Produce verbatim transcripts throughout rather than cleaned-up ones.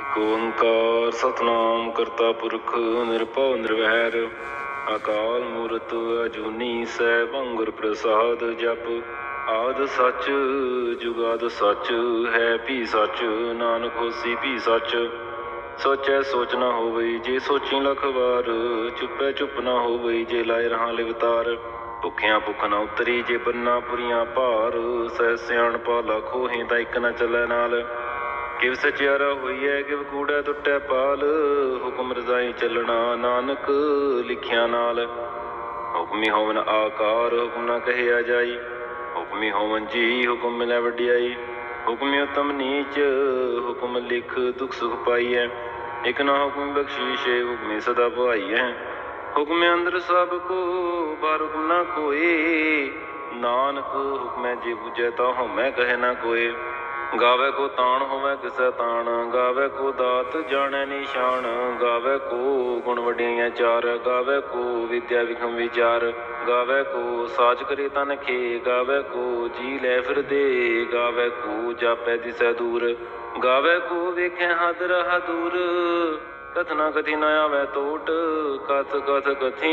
एक ओंकार सतनाम करता पुरख निरभउ निर्वैर अकाल मूरत अजूनी सैभं गुर प्रसाद जप आद सच जुगाद सच है भी सच नानक होसी भी सच सोचै सोच न होवई जे सोची लख वार चुपै चुप न होवई जे लाए रहा लिवतार भुखियां भुख न उतरी जे बन्ना पुरियां भार सह सियाणपा लखो ही ता इक न चलै नाल किव सचियारा होईए किव कूड़ा टुटै पाल हुक्म रजाई चलना नानक लिखिया नाल हुक्मी होवन आकार हुक्म न कहिया जाई हुक्मी होवन जी हुक्म मिलै वड्याई हुक्मी उत्तम नीच हुक्म लिख दुख सुख पाईऐ एक ना हुक्म बख्शीश हुक्मी सदा पाईऐ हुक्म अंदर सब को बार हुक्म न कोई नानक हुक्मै जे बुझै ता होमै कहे ना कोई गावे को ताण होवे किसै ताण गावे को दात जाने निशान गावे को गुण वडियां चार गावे को विद्या विखम विचार गावे को साज करे तन खे गावे को जी लै फिर दे गावे को जापै दिसै दूर गावे को वेखे हद रह दूर कथ ना कथी न आवे टोट कथ कथ कथी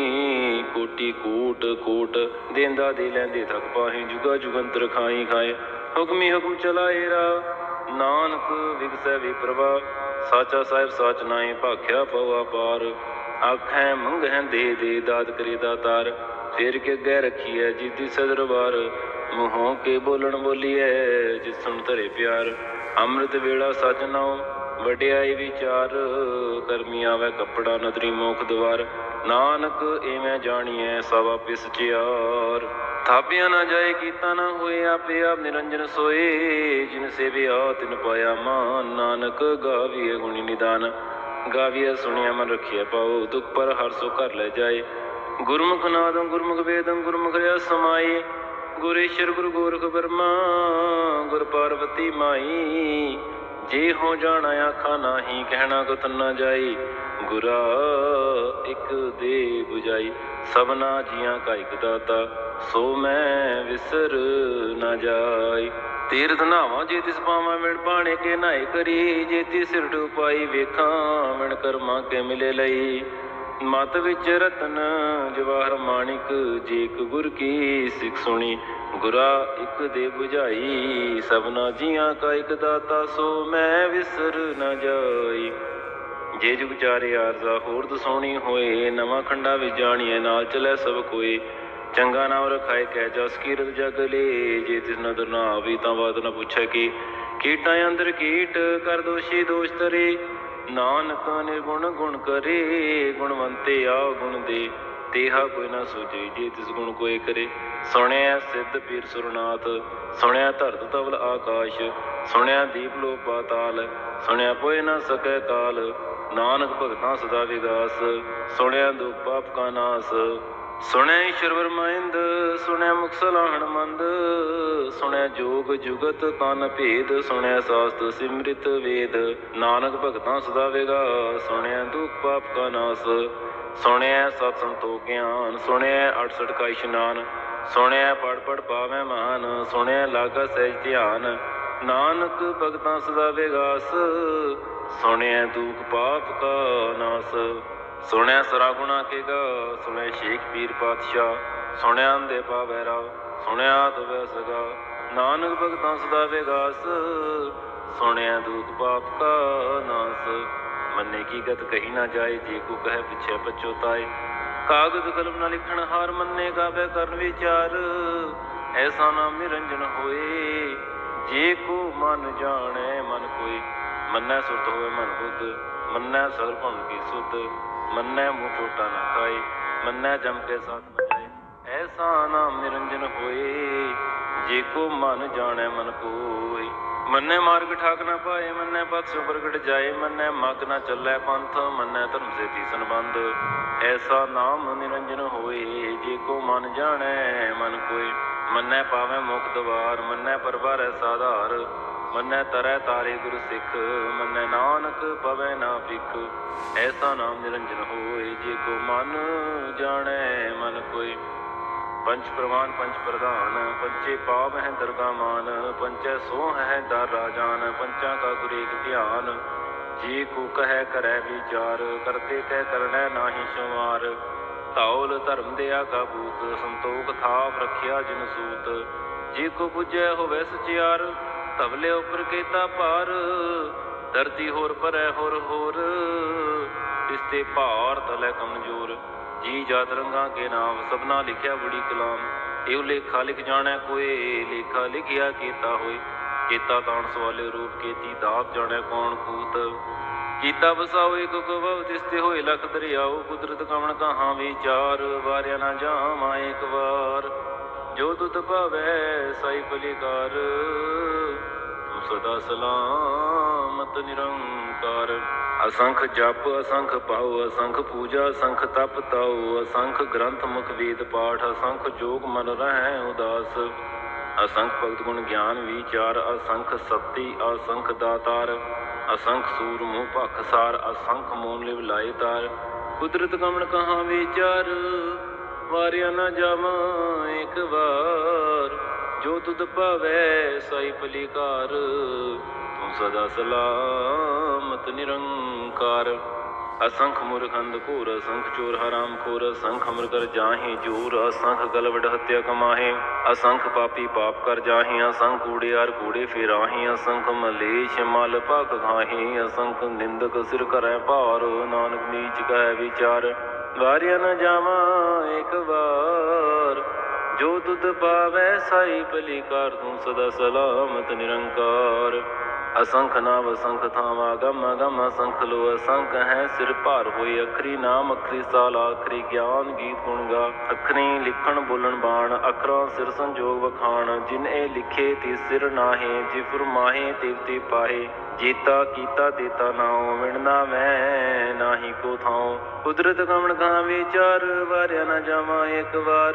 कोटि कोट कोट देंदा दे लैंदे थक पाही जुगा जुगंतर खाई खाए हुक्मी हुक्म चलाएरा नानक विगसै विप्रभा साचा साहिब साच नाई भाख्या पवा पार आखै मंगै दे दे दाद करे दातार फेर के गै रखिए जीती सदरबार मुहों के बोलन बोलिए जिस सुन धरे प्यार अमृत वेला सच नाओ वड्याई विचार करमी आवे कपड़ा नदरी मोख द्वार नानक एवं जानिए सवा पिस चियार थापिया ना जाए कीता ना होए आपे आप निरंजन सोए जिन सेविया तिन पाया मान नानक गाविए गुणी निदान गाविए सुनिया मन रखिए पाओ दुख पर हर सो कर ले जाए गुरमुख नादं गुरमुख वेदं गुरमुख रया समाई गुरेश्वर गुरु गोरख ब्रह्मा गुर पार्वती माई जे हो जाना आखा नाही कहना कथ न जाई गुरा एक दे बुझाई सबना जियां का एक दाता सो मैं विसर न जाई तीर्थ नावा जे तिस पावा मिण पाणे के नाए करी जे ती सिर डुपाई वेखा मिण कर्मा के मिले लई मत विच रतन जवाहर माणिक जेक गुर की सिख सुनी गुरा एक दे बुझाई सबना जियां का एक दाता सो मैं विसर न जाई जे जुग चारे आरजा होर दसौनी होए नवा खंडा विच जाणिए नाल चलै सब कोई चंगा नाम रखाए कै जस कीरत जग ले जे तिस नदर ना आवी तां बात न पुछै कि कीटां अंदर कीट कर दोषी दोष तरे नानक निर्गुण गुण करे गुणवंते आ गुण दे तेहा कोई ना सूझे जे तिस गुण कोई करे सुणिया सिद्ध पीर सुरनाथ सुणिया धरत तवल आकाश सुणिया दीप लो पाताल सुणिया पोए न सकै काल नानक भगतां सदा विगास सुणिया दुख पाप का नास सुणिया ईश्वर ब्रह्माइंद सुणिया मुख सलाहण मंद सुणिया जोग जुगत तन भेद सुणिया शास्त्र सिमृत वेद नानक भगतां सदा विगास सुणिया दुख पाप का नास सुणिया सत संतोख ज्ञान सुणिया अड़सठ का इशनान सुणिया पढ़ पढ़ पावै मान सुणिया लागा सहज ध्यान नानक भगतां सदा विगास सुणिया दुख पाप का नास सुणिया सरा गुणा के गा सुणिया शेख पीर पातशाह सुणिया अंधे पावै राव सुणिया दुबै सगा नानक भगतां सदा विगास सुणिया दुख पाप का नास मन्ने की गत कही ना जाए जे को कहे पिछे पछोताए कागज कलम न लिखण हार मन्ने गावे करन विचार ऐसा नाम निरंजन होए जे को मन जाने मन कोई मन्नै सुरत होवे मन बुद्ध मन्नै सगर भुन की सुध मन्नै मुँह चोटा न खाए मन्नै जम के साथ न जाए ऐसा नाम निरंजन होए जे को मन जाने मन कोई मन्नै मार्ग ठाक न पाए मन्नै पथ सो प्रगट जाए मन्नै मग न चलै पंथ मन्नै धर्म से तीसन बंद ऐसा नाम निरंजन होए जे को मन जाने मन कोई मन्नै पावे मुख द्वार मन्नै परवारै साधार मन्नै तरह तारे गुरु सिख मन्नै नानक पवै ना भिख ऐसा नाम निरंजन होए जे को मन जाने मन कोई पंच प्रमाण पंच प्रधान पंचे पाव है दरगाह मान पंचै सो है दर राजान पंचा का गुर एक ध्यान जी को कह करै विचार, करते कह करनै नाहि शुमार। धौल धर्म दया का भूत, संतोख थाप रखिया जिन सूत। जी को बुझै होवै सचियार, तबले उपर केता पार। धरती होर परै होर होर, तिसते भार तलै कमजोर। जी जात रंगा के नाम, सबना लिखिया बड़ी कलाम। एव लेखा लिख जानै कोय, लेखा लिखिया केता होय। केता ताण सवाले रूप, केती दात जानै कौन कूत। कीता बसाओ एक गवव, तिसते होए लख दरियाओ। कुदरत कवण कहाँ विचार, वार्या ना जावा एक बार। जो तुत पावै साई पलिकार, तू सदा सलामत निरंकार। असंख जप असंख पाओ, असंख पूजा असंख तप ताओ। असंख ग्रंथ मुख वेद पाठ, असंख जोग मन रहै उदास। असंख भगत गुण ज्ञान विचार, असंख सती असंख दातार। असंख सूर मुँह भख सार, असंख मोन लिव लाए तार। कुदरत कमण कहाँ विचार, वारिया न जावा एक बार। जो तुद पावै साई पलिकार, तू सदा सलामत निरंकार। असंख मूर्ख अंध घोर, असंख चोर हराम खोर। असंख अमर कर जाहि जोर, असंख गलवड हत्या कमाहे। असंख पापी पाप कर जाहि, असंख कूड़ियार कूड़े फिराहि। असंख मलेश मल भख खाहि, असंख निंदक सिर करै भार। नानक नीच कह विचार, वारिया न जावा एक बार। जो तुद पावै साई पलिकार, तू सदा सलामत निरंकार। असंख नाम असंख थाम, आगम अगम असंख लो। असंख है सिर भार होए, अखरी नाम अखरी साल आखरी। ज्ञान गीत गुण गा, अखरी लिखण बोलण बाण। अखरां सिर संजोग वखाण, जिन ए लिखे ति सिर नाहे। जे फुरमाहे तिव ते पाहे, जेता कीता देता नाओ। विणना मैं नाही को थाओ, कुदरत कवण कहाँ विचार। वारिया न जावा एक बार,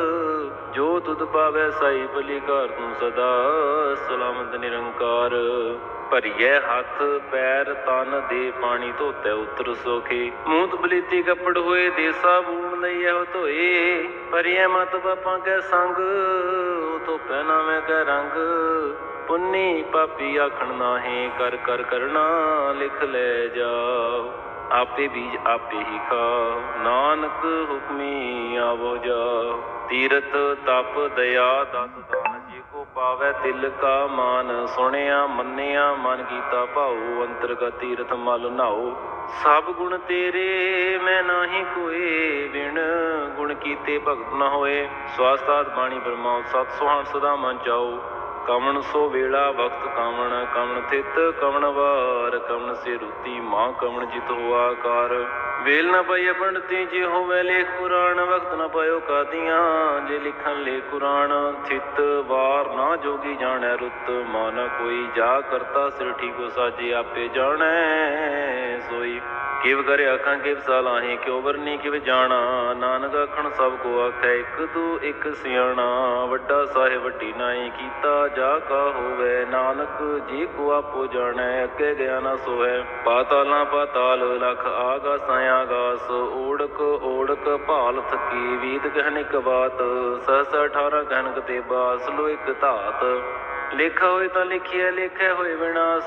जो तुद पावै साई पलिकार। तू सदा सलामत निरंकार। भरिए हथ पैर तन दे, पानी धोते उतर सोखे। मूत बलीती कपड़ होए, दे साबून लइए हो धोए। भरिए मत बापा कै संग, धोपै नावे कै रंग। पुन्नी पापी आखण नाहे, कर कर करना लिख ले जाओ। आपे बीज आपे ही खाओ, नानक हुक्मी आवो जाओ। तीरथ तप दया दत दान, जे को पावै तिल का मान। सुनिया मन्निया मन कीता भाऊ, अंतरगत तीरथ मल नाओ। सब गुण तेरे मैं नाही कोय, बिन गुण कीते भगत न होए। स्वास्थात बाणी बरमाओ, सत सुहान सदा मन चाओ। कवण सो वेला वक्त कवण, कवण थित कवण वार। कवण से रुति माँ, कवण जित हुआ कार। वेल न पाई पंडिती, जे होवे लेख पुराण। वक्त न पायो कादियाँ, जे लिखन ले कुरान। थित वार ना जोगी जानै रुत, माना कोई। जा करता सिर ठीको साजे, आपे जानै सोई। किव करे आखां किव सालाही, क्यों वरनी किव जाना। नानक आखण सब को आखै, एक दू एक सियाणा। वड्डा साहिब वड्डी नाई, कीता जा का होवै। नानक जी को आपो जानै, अगे गया ना सोहै। पातालां पाताल लख, आगासां आगास। ओढ़क ओढ़क भाल थकी, वीत कहनिक बात। सहस अठारह कहन कते बास, लो एक धात। लेखा होए तां लिखिए, लेखे होए विनाश।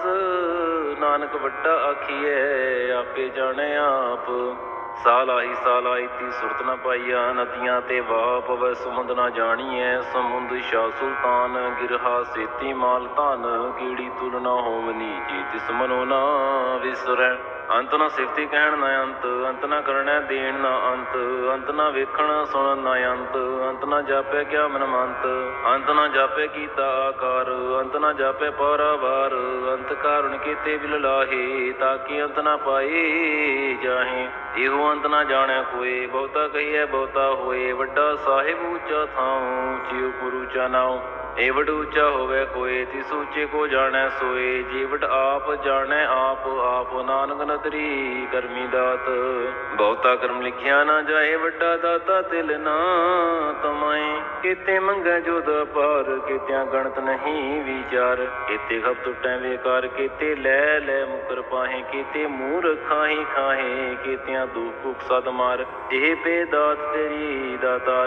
नानक वड्डा आखिए, आपे जाने आप। सालाही सालाही ती सुरत न पाईया, नदियां ते वाह पवै समुंद न जाणीए। समुंद शाह सुल्तान, गिरहा सेती माल धन। कीड़ी तुलना होवनी, जी तिस मनो ना विसरै। अंत न सिफती कहण न अंत, अंत न करनै देण न अंत। अंत न वेखण सुणन न अंत, अंत न जापै क्या मन मंत। अंत न जापै कीता आकार, अंत न जापै पारावार। अंत कारुण कीते बिल लाहे, ताकि अंत न पाए जाहे। इहो अंत न जाणै कोय, बहुता कहिए बहुता होए। वड्डा साहिब ऊंचा थाऊं, ऊंची उपर ऊंचा नाऊं। एवड ऊंचा होवे कोय, तिस ऊंचे को जाणै सोए। जेवड आप जाणै आप, आप नानक नदरी करमी दात। बहुता कर्म लिखिया ना जाए, वड्डा दाता तिल ना तमाए। केते मंगै जोध अपार, केत्या गणत नहीं विचार। केते खप टुटै बेकार, केते लै लै मुकर पाहे। केते मूर खाही खाहे, केत्या दुख भुख सद मार। एह पे दात तेरी दातार।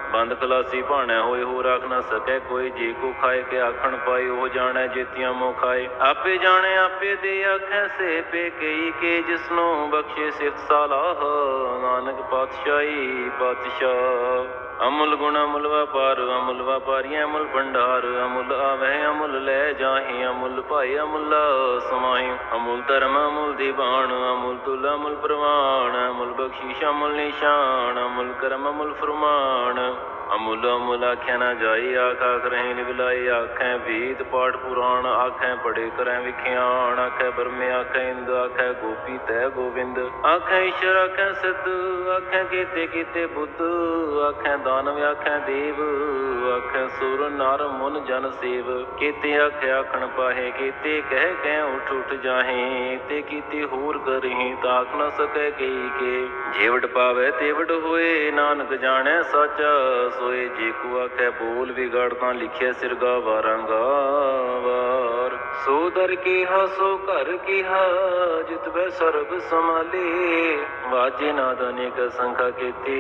ਬੰਦ ਖਲਾਸੀ ਭਾਣੈ ਹੋਏ ਹੋ ਰਾਖ ਨਾ ਸਕੈ ਕੋਈ, ਜੇ ਕੋ ਖਾਏ ਕੇ ਆਖਣ ਪਾਏ ਉਹ ਜਾਣੈ ਜੇਤੀਆਂ ਮੋ ਖਾਏ। ਆਪੇ ਜਾਣੈ ਆਪੇ ਦੇ ਆਖੈ ਸੇ ਪੇ ਕਈ ਕੇ, ਜਿਸਨੂੰ ਬਖਸ਼ੇ ਸਿਫਤ ਸਲਾਹ ਨਾਨਕ ਪਾਤਸ਼ਾਹੀ ਪਾਤਸ਼ਾਹ। ਅਮੁੱਲ ਗੁਣ ਅਮੁੱਲ ਵਪਾਰ ਅਮੁੱਲ ਵਪਾਰੀ ਅਮੁੱਲ ਭੰਡਾਰ, ਅਮੁੱਲ ਆਵਹਿ ਅਮੁੱਲ ਲੈ ਜਾਹੀ, ਅਮੁੱਲ ਭਾਈ ਅਮੁੱਲ ਸਮਾਈ। ਅਮੁੱਲ ਧਰਮ ਅਮੁੱਲ ਦੀਵਾਨ ਅਮੁੱਲ ਤੁਲ ਅਮੁੱਲ ਪ੍ਰਵਾਨ, ਅਮੁੱਲ ਬਖਸ਼ੀਸ਼ ਅਮੁੱਲ ਨਿਸ਼ਾਨ, ਅਮੁੱਲ ਕਰਮ ਅਮੁੱਲ ਫਰਮਾਨ। ਅਮੁੱਲ ਅਮੁੱਲ ਆਖਿਆ ਨਾ ਜਾਈ, ਆਖ ਆਖ ਰਹੀ ਨਿਵਲਾਈ। ਆਖੈ ਵੇਦ ਪਾਠ ਪੁਰਾਣ ਆਖੈ ਪੜੇ ਕਰੈ ਵਿਖਿਆਨ, ਆਖੈ ਬਰਮੇ ਆਖੈ ਇੰਦ ਆਖੈ ਗੋਪੀ ਤੈ ਗੋਬਿੰਦ। ਆਖੈ ਈਸ਼ਰ ਆਖੈ ਸਿੱਧ ਆਖੈ ਕੀਤੇ ਕੀਤੇ ਬੁੱਧ, ਆਖੈ ਦਾਨਵ ਆਖੈ ਦੇਵ ਆਖੈ ਸੁਰ ਨਰ ਮੁਨ ਜਨ ਸੇਵ। ਕੀਤੇ ਆਖੈ ਆਖਣ ਪਾਹੇ ਕੀਤੇ ਕਹਿ ਕਹਿ ਉਠ ਉਠ ਜਾਹੇ, ਤੇ ਕੀਤੇ ਹੋਰ ਕਰਹੀਂ ਤਾਕ ਨ ਸਕੈ ਕਈ ਕੇ। ਜੇਵਟ ਪਾਵੈ ਤੇਵਟ ਹੋਏ ਨਾਨਕ ਜਾਣੈ ਸਾਚਾ ਸੋਏ, ਜੇ ਕੋ ਆਖੈ ਬੋਲ ਵਿਗੜ ਤਾਂ ਲਿਖਿਆ ਸਿਰਗਾ ਵਾਰਾਂ ਵਾਰ। ਸੋ ਦਰ ਕੀਹਾ ਸੋ ਘਰ ਕੀਹਾ ਜਿਤ ਬੈ ਸਰਬ ਸਮਾਲੇ, ਵਾਜੇ ਨਾਦ ਅਨੇਕ ਸੰਖਾ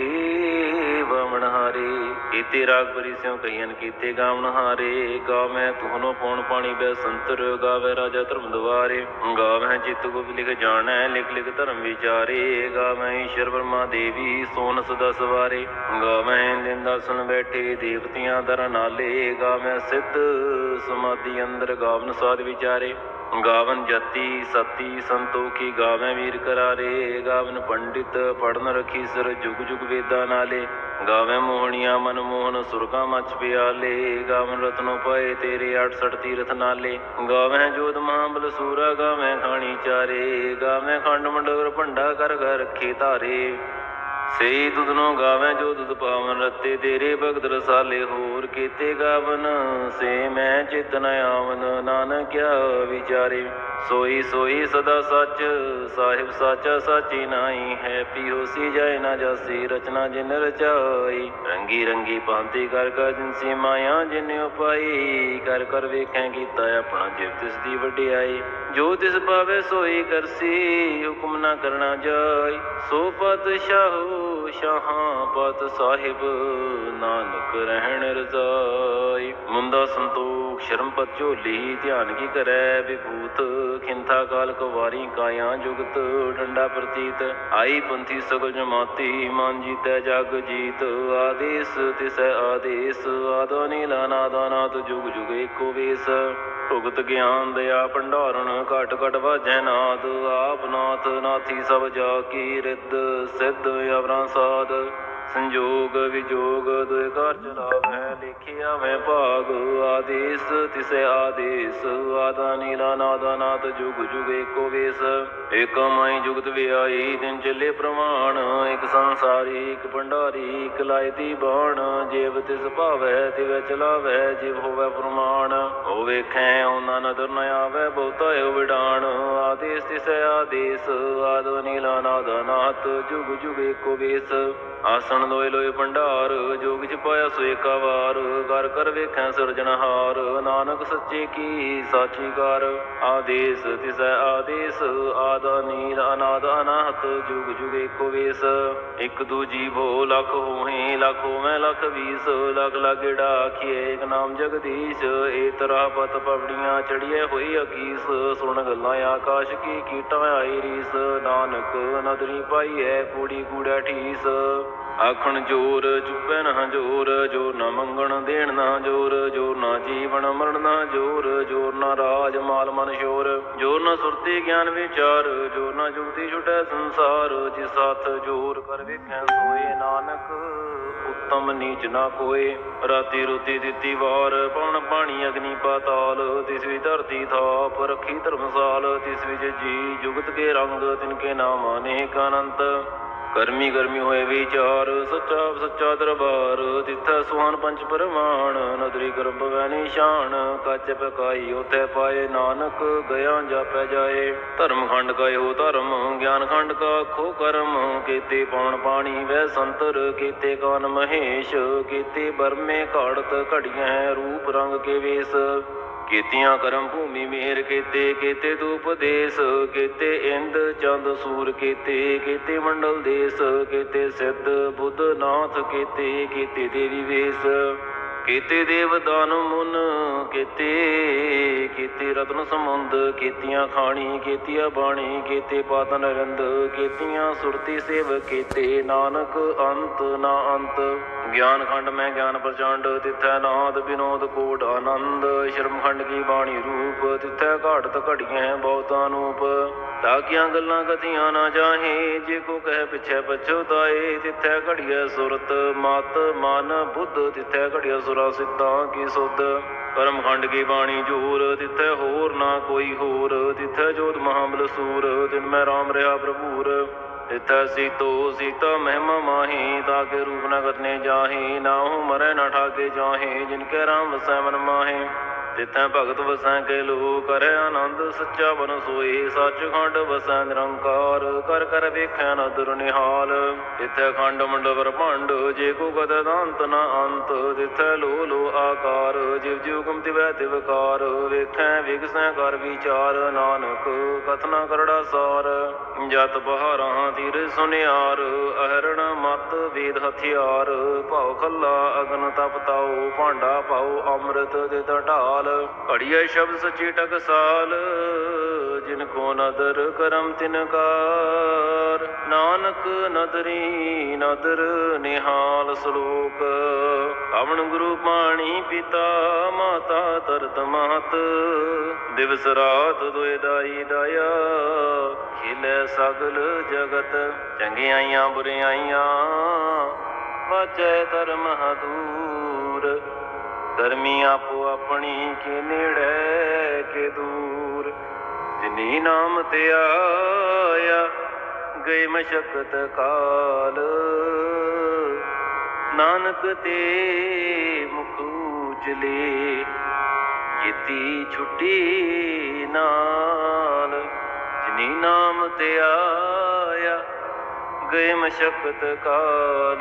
ਕੀਤੀ ਬਾਵਣ ਹਾਰੇ। ਕੀਤੇ ਰਾਗ ਬਰੀ ਸਿਉ ਕਹੀਨ ਕੀਤੇ ਗਾਵਣ ਹਾਰੇ, ਗਾਵੈ ਤੁਹਨੋ ਪੌਣ ਪਾਣੀ ਬੈ ਸੰਤਰ, ਗਾਵੈ ਰਾਜਾ ਧਰਮ ਦੁਆਰੇ। ਗਾਵੈ ਚਿਤ ਗੁਪ ਲਿਖ ਜਾਣੈ ਲਿਖ ਲਿਖ ਧਰਮ ਵਿਚਾਰੇ, ਗਾਵੈ ਈਸ਼ਰ ਬ੍ਰਹਮਾ ਦੇਵੀ ਸੋਨ ਸਦਾ ਸਵਾਰੇ। ਗਾਵੈ ਦਿਨ ਦਰਸ਼ਨ ਬੈਠੇ ਦੇਵਤਿਆਂ ਦਰ ਨਾਲੇ, ਗਾਵੈ ਸਿੱਧ ਸਮਾਧੀ ਅੰਦਰ ਗਾਵਨ ਸਾਧ ਵਿਚਾਰੇ। ਗਾਵਨ ਜਤੀ ਸਤੀ ਸੰਤੋਖੀ ਗਾਵੈ ਵੀਰ ਕਰਾਰੇ, ਗਾਵਨ ਪੰਡਿਤ ਪੜਨ ਰਖੀ ਸਿਰ ਜੁਗ ਜੁਗ ਵੇਦਾਂ ਨਾਲੇ। ਗਾਵੈ ਮੋਹਣੀਆਂ ਮਨ ਮੋਹਨ ਸੁਰਗਾ ਮਚ ਪਿਆਲੇ, ਗਾਵਨ ਰਤਨੋ ਪਾਏ ਤੇਰੇ ਅਠਸਠ ਤੀਰਥ ਨਾਲੇ। ਗਾਵੈ ਜੋਧ ਮਹਾਬਲ ਸੂਰਾ ਗਾਵੈ ਖਾਣੀ ਚਾਰੇ, ਗਾਵੈ ਖੰਡ ਮੰਡੋਰ ਭੰਡਾ ਕਰ ਘਰ ਰੱਖੇ ਧਾਰੇ। ਸਈ ਦੁਧਨੋ ਗਾਵੈ ਜੋ ਦੁਧ ਪਾਵਨ ਰਤੇ ਤੇਰੇ ਭਗਤ ਰਸਾਲੇ, ਹੋਰ ਕੀਤੇ ਗਾਵਨ ਸੇ ਮੈਂ ਚਿਤ ਨ ਆਵਨ ਨਾਨਕਿਆ ਵਿਚਾਰੇ। ਸੋਈ ਸੋਈ ਸਦਾ ਸੱਚ ਸਾਹਿਬ ਸਾਚਾ ਸਾਚੀ ਨਾਈ ਹੈ, ਪੀਓ ਸੀ ਜਾਏ ਨਾ ਜਾਸੀ ਰਚਨਾ ਜਿਨ ਰਚਾਈ। ਰੰਗੀ ਰੰਗੀ ਭਾਂਤੀ ਕਰ ਕਰ ਜਿਨਸੀ ਮਾਇਆ ਜਿਨ ਉਪਾਈ, ਕਰ ਕਰ ਵੇਖੈ ਕੀਤਾ ਆਪਣਾ ਜਿਵ ਤਿਸ ਦੀ ਵਡਿਆਈ। ਜੋ ਤਿਸ ਪਾਵੇ ਸੋਈ ਕਰਸੀ ਹੁਕਮ ਨਾ ਕਰਨਾ ਜਾਈ, ਸੋ ਪਤ ਸ਼ਾਹੋ ਸ਼ਾਹਾਂ ਪਤ ਸਾਹਿਬ ਨਾਨਕ ਰਹਿਣ ਰਜ਼ਾਈ। ਮੁੰਦਾ ਸੰਤੋਖ ਸ਼ਰਮ ਪਤ ਝੋਲੀ ਧਿਆਨ ਕੀ ਕਰੈ ਵਿਭੂਤ, ਖਿੰਥਾ ਕਾਲ ਕਵਾਰੀ ਕਾਇਆ ਜੁਗਤ ਡੰਡਾ ਪ੍ਰਤੀਤ। ਆਈ ਪੰਥੀ ਸਗਲ ਜਮਾਤੀ ਮਨ ਜੀਤੈ ਜਗ ਜੀਤ, ਆਦੇਸ ਤਿਸੈ ਆਦੇਸ ਆਦਿ ਨੀਲਾ ਨਾਦਾ ਨਾਥ ਜੁਗ ਜੁਗ ਏਕੋ ਵੇਸ। ਭੁਗਤ ਗਿਆਨ ਦਇਆ ਭੰਡਾਰਨ ਘਟ ਘਟ ਵਾਜੈ ਨਾਦ, ਆਪ ਨਾਥ ਨਾਥੀ ਸਭ ਜਾ ਕੀ ਰਿੱਧ ਸਿੱਧ ਅਵਰਾਂ ਸਾਧ। ਸੰਜੋਗ ਵਿਜੋਗ ਦੁਇ ਘਰ ਚਲਾਵੈ ਲਿਖਿਆ ਮੈਂ ਭਾਗ, ਆਦੇਸ ਤਿਸੈ ਆਦੇਸ ਆਦਾ ਨੀਲਾ ਨਾਦਾ ਨਾਥ ਜੁਗ ਜੁਗ ਏਕੋ ਵੇਸ। ਏਕ ਮਾਈ ਜੁਗਤ ਵਿਆਈ ਦਿਨ ਚੱਲੇ ਪ੍ਰਮਾਣ, ਇਕ ਸੰਸਾਰੀ ਇਕ ਭੰਡਾਰੀ ਇਕ ਲਾਇ ਦੀ ਬਾਣ। ਜੇਵ ਤਿਸ ਭਾਵੈ ਤਿਵੈ ਚਲਾਵੈ ਜਿਵ ਹੋਵੈ ਫਰਮਾਨ, ਹੋ ਵੇਖੈ ਉਹਨਾਂ ਨਦਰ ਨ ਆਵੈ ਬਹੁਤਾ ਓ ਵਿਡਾਣ। ਆਦੇਸ ਤਿਸੈ ਆਦੇਸ ਆਦਿ ਨੀਲਾ ਨਾਦਾ ਨਾਥ ਜੁਗ ਜੁਗ ਏਕੋ ਵੇਸ। ਆਸਣ ਲੋਏ ਲੋਏ ਭੰਡਾਰ ਜੋਗ ਚ ਪਾਇਆ ਸੋ ਏਕਾ ਵਾਰ, ਕਰ ਕਰ ਵੇਖੈ ਸਿਰਜਣਹਾਰ ਨਾਨਕ ਸੱਚੇ ਕੀ ਸਾਚੀ ਕਾਰ। ਆਦੇਸ ਤਿਸੈ ਆਦੇਸ ਆਦਾ ਨੀਲ ਅਨਾਦ ਅਨਾਹਤ ਜੁਗ ਜੁਗ ਏਕੋ ਵੇਸ। ਇਕ ਦੂਜੀ ਭੋ ਲਖ ਹੋਹੀ ਲਖ ਹੋਵੈ ਲਖ ਵੀਸ, ਲਖ ਲਖ ਗੇੜਾ ਆਖੀਏ ਇਕ ਨਾਮ ਜਗਦੀਸ਼। ਏ ਤਰ੍ਹਾਂ ਪਤ ਪਵੜੀਆਂ ਚੜੀਏ ਹੋਈ ਅਕੀਸ, ਸੁਣ ਗੱਲਾਂ ਆਕਾਸ਼ ਕੀ ਕੀਟਾਂ ਆਈ ਰੀਸ। ਨਾਨਕ ਨਦਰੀ ਪਾਈ ਹੈ ਕੂੜੀ ਕੂੜਾ ਠੀਸ, ਆਖਣ ਜੋਰ ਚੁੱਪੈ ਨਾ ਜੋਰ, ਜੋਰ ਨਾ ਮੰਗਣ ਦੇਣ ਨਾ ਜੋਰ, ਜੋਰ ਨਾ ਜੀਵਨ ਮਰਨ ਨਾ ਜੋਰ, ਜੋਰ ਨਾ ਰਾਜ ਮਾਲ ਮਨ ਸ਼ੋਰ, ਜੋਰ ਨਾ ਸੁਰਤੀ ਗਿਆਨ ਵਿਚਾਰ, ਜੋਰ ਨਾ ਜੁਗਤੀ ਛੁਟੈ ਸੰਸਾਰ। ਜਿਸ ਹੱਥ ਜੋਰ ਕਰ ਵੇਖੈ ਸੋਏ ਨਾਨਕ ਉੱਤਮ ਨੀਚ ਨਾ ਕੋਏ। ਰਾਤੀ ਰੋਤੀ ਦਿੱਤੀ ਵਾਰ ਪਵਨ ਪਾਣੀ ਅਗਨੀ ਪਾਤਾਲ, ਤਿਸ ਵਿੱਚ ਧਰਤੀ ਥਾਪ ਰੱਖੀ ਧਰਮਸਾਲ। ਤਿਸ ਵਿੱਚ ਜੀ ਜੁਗਤ ਕੇ ਰੰਗ ਤਿਨਕੇ ਨਾਮ ਅਨੇਕ ਅਨੰਤ, ਕਰਮੀ ਕਰਮੀ ਹੋਏ ਵਿਚਾਰ ਸੱਚਾ ਸੱਚਾ ਦਰਬਾਰ। ਤਿੱਥੈ ਸੁਹਾਨ ਪੰਚ ਪਰਮਾਨ ਨਦਰੀ ਕਰਮ ਪਵੈ ਨਿਸ਼ਾਨ, ਕੱਚ ਪਕਾਈ ਉਥੈ ਪਾਏ ਨਾਨਕ ਗਿਆ ਜਾਪੈ ਜਾਏ। ਧਰਮ ਖੰਡ ਕਾ ਇਹੋ ਧਰਮ ਗਿਆਨ ਖੰਡ ਕਾ ਆਖੋ ਕਰਮ, ਕੀਤੇ ਪੌਣ ਪਾਣੀ ਵੈ ਸੰਤਰ ਕੀਤੇ ਕਾਨ ਮਹੇਸ਼। ਕੀਤੇ ਬਰਮੇ ਘਾੜਤ ਘੜੀਐ ਰੂਪ ਰੰਗ ਕੇ ਵੇਸ, ਕੀਤੀਆਂ ਕਰਮ ਭੂਮि ਮੇਰ ਕੀਤੇ ਕੀਤੇ ਧੂਪ ਦੇਸ ਕੀਤੇ ਇੰਦ ਚੰਦ ਸੂਰ ਕੀਤੇ ਕੀਤੇ ਮੰਡਲ ਦੇਸ ਕੀਤੇ ਸਿੱਧ ਬੁੱਧ ਨਾਥ ਕੀਤੇ ਕੀਤੇ ਦੇਵੀ ਵੇਸ ਕੀਤੇ ਦੇਵ ਦਾਨ ਮੁਨ ਕੀਤੇ ਕੀਤੇ ਰਤਨ ਸਮੁੰਦ ਕੀਤੀਆਂ ਖਾਣੀ ਕੀਤੀਆਂ ਬਾਣੀ ਕੀਤੇ ਪਾਤਨ ਰਿੰਦ ਕੀਤੀਆਂ ਸੁਰਤੀ ਸੇਵ ਕੀਤੇ ਨਾਨਕ ਅੰਤ ਨਾ ਅੰਤ ਗਿਆਨ ਖੰਡ ਮੈਂ ਗਿਆਨ ਪ੍ਰਚੰਡ ਤਿਥੈ ਨਾਦ ਵਿਨੋਦ ਕੋਟ ਆਨੰਦ ਸ਼ਰਮ ਖੰਡ ਕੀ ਬਾਣੀ ਰੂਪ ਤਿਥੈ ਘਾੜਤ ਘੜੀਐ ਬਹੁਤ ਅਨੂਪ ਤਾਕੀਆਂ ਗੱਲਾਂ ਕਥੀਆਂ ਨਾ ਜਾਹੇ ਜੇ ਕੋ ਕਹਿ ਪਿਛੈ ਪਛੁਤਾਏ ਤਿਥੈ ਘੜੀਐ ਸੁਰਤ ਮਤ ਮਨ ਬੁੱਧ ਤਿਥੈ ਘੜੀਐ ਸੁਰਾ ਸਿੱਧਾਂ ਕੀ ਸੁਧ ਕਰਮ ਖੰਡ ਕੀ ਬਾਣੀ ਜੋਰ ਤਿਥੈ ਹੋਰ ਨਾ ਕੋਈ ਹੋਰ ਤਿਥੈ ਜੋਤ ਮਹਾਬਲ ਸੂਰ ਤਿਨ ਮੈਂ ਰਾਮ ਰਿਹਾ ਪ੍ਰਭੂਰ ਤਿਥੈ ਸੀਤੋ ਸੀਤਾ ਮਹਿਮਾ ਮਾਹੀ ਤਾਕੇ ਰੂਪ ਨ ਕਤਨੇ ਜਾਹੀ ਨਾਹੂ ਮਰੈ ਨ ਠਾਕੇ ਜਾਹੇ ਜਿਨ ਕੈ ਰਾਮ ਵਸੈ ਮਨ ਮਾਹੇ ਤਿਥੈ ਭਗਤ ਵਸੈ ਕੇ ਲੋ ਕਰੈ ਆਨੰਦ ਸੱਚਾ ਬਨ ਸੋਈ ਸੱਚ ਖੰਡ ਵਸੈ ਨਿਰੰਕਾਰ ਕਰ ਕਰ ਵੇਖੈ ਨਦਰ ਨਿਹਾਲ ਤਿਥੈ ਖੰਡ ਮੰਡ ਬ੍ਰਹਮੰਡ ਜੇ ਕੋ ਕਤੈ ਅੰਤ ਨ ਅੰਤ ਤਿਥੈ ਲੋ ਲੋ ਆਕਾਰ ਜਿਵ ਜਿਵ ਗੁਮ ਤਿਵੈ ਤਿਵਕਾਰ ਵੇਖੈ ਵਿਗਸੈ ਕਰ ਵਿਚਾਰ ਨਾਨਕ ਕਥਨਾ ਕਰੜਾ ਸਾਰ ਜਤ ਬਹਾਰਾਂ ਤੀਰ ਸੁਨਿਆਰ ਅਹਰਣ ਮਤ ਵੇਦ ਹਥਿਆਰ ਭਾਉ ਖੱਲਾ ਅਗਨ ਤਪ ਤਾਉ ਭਾਂਡਾ ਪਾਉ ਅੰਮ੍ਰਿਤ ਤਿਤ ਢਾਲ ਘੜੀਐ ਸ਼ਬਦ ਸੱਚੀ ਟਕਸਾਲ ਜਿਨ ਕੋ ਨਦਰ ਕਰਮ ਤਿਨਕਾਰ ਨਾਨਕ ਨਦਰੀ ਨਦਰ ਨਿਹਾਲ ਸਲੋਕ ਅਵਣ ਗੁਰੂ ਪਾਣੀ ਪਿਤਾ ਮਾਤਾ ਤਰਤ ਮਹਤ ਦਿਵਸ ਰਾਤ ਦੁਇ ਦਾਈ ਦਇਆ ਖਿਲੇ ਸਗਲ ਜਗਤ ਚੰਗਿਆਈਆਂ ਬੁਰਿਆਈਆਂ ਵਾਜੈ ਧਰਮ ਹਦੂਰ ਧਰਮੀ ਆਪੋ ਆਪਣੀ ਕੇ ਨੇੜੇ ਕੇ ਦੂਰ ਜਿਨੀ ਨਾਮ ਤੇ ਆਇਆ ਗਏ ਮਸ਼ਕਤ ਕਾਲ ਨਾਨਕ ਤੇ ਮੁਖ ਉਜਲੇ ਕੀਤੀ ਛੁੱਟੀ ਨਾਲ ਜਿਨੀ ਨਾਮ ਤੇ ਆਇਆ ਗਏ ਮਸ਼ਕਤ ਕਾਲ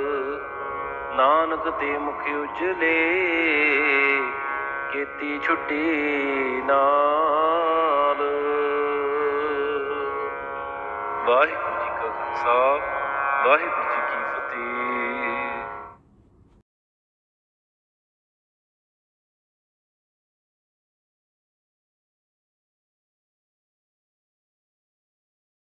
ਨਾਨਕ ਤੇ ਮੁਖ ਉਜਲੇ ਕੀਤੀ ਛੁੱਟੀ ਨਾਲ। ਵਾਹਿਗੁਰੂ ਜੀ ਕਾ ਖਾਲਸਾ ਵਾਹਿਗੁਰੂ ਜੀ ਕੀ